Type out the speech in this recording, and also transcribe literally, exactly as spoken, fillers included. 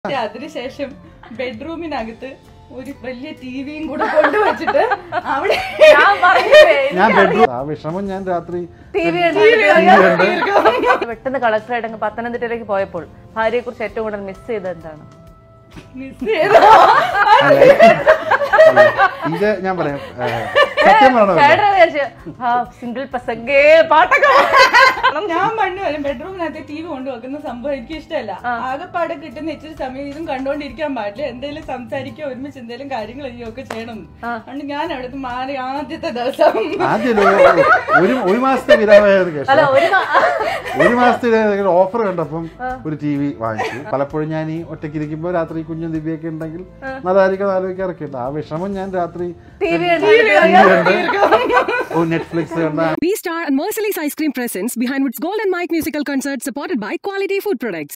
അതിനുശേഷം ബെഡ്റൂമിനകത്ത് ഒരു വലിയ ടിവിയും കൂടെ കൊണ്ടുവച്ചിട്ട് അവിടെ ഞാൻ ബെഡ്റൂം ആ വിഷമം ഞാൻ രാത്രി പെട്ടെന്ന് കളക്ടറായിട്ട് പത്തനംതിട്ടയിലേക്ക് പോയപ്പോൾ ഭാര്യയെ കുറിച്ച് ഏറ്റവും കൂടുതൽ മിസ് ചെയ്തത് എന്താണ്? മിസ് ചെയ്ത ഇത് ഞാൻ പറയാം സിംഗിൾ പ്രസംഗേ പാട്ടൊക്കെ ഞാൻ പണ്ട് വരും ബെഡ്റൂമിനകത്ത് ടി വി കൊണ്ടുവെക്കുന്ന സംഭവം എനിക്ക് ഇഷ്ടമല്ല. ആകെപ്പാടെ കിട്ടുന്ന ഇച്ചിരി സമയം ഇതും കണ്ടോണ്ടിരിക്കാൻ പാടില്ല, എന്തെങ്കിലും സംസാരിക്കുക, ഒരുമിച്ച് എന്തെങ്കിലും കാര്യങ്ങൾ ചെയ്യുകയൊക്കെ ചെയ്യണം. അതുകൊണ്ട് ഞാൻ അവിടുത്തെ മാറി ആദ്യത്തെ ദിവസം ഒരു ഒരു മാസത്തെ വിരാമമായിരുന്നു ഒരു മാസത്തെ ഓഫർ കണ്ടപ്പം ഒരു ടി വി വാങ്ങിച്ചു. പലപ്പോഴും ഞാൻ ഈ ഒറ്റയ്ക്ക് ഇരിക്കുമ്പോ രാത്രി കുഞ്ഞും ദിവ്യൊക്കെ ഉണ്ടെങ്കിൽ നല്ലതായിരിക്കും ആലോചിക്കാറൊക്കെ ഉണ്ട്. ആ വിഷമം ഞാൻ രാത്രി Netflix. B-Star and Merciless Ice Cream presents Behindwoods Gold and Mike musical concert supported by Quality Food Products.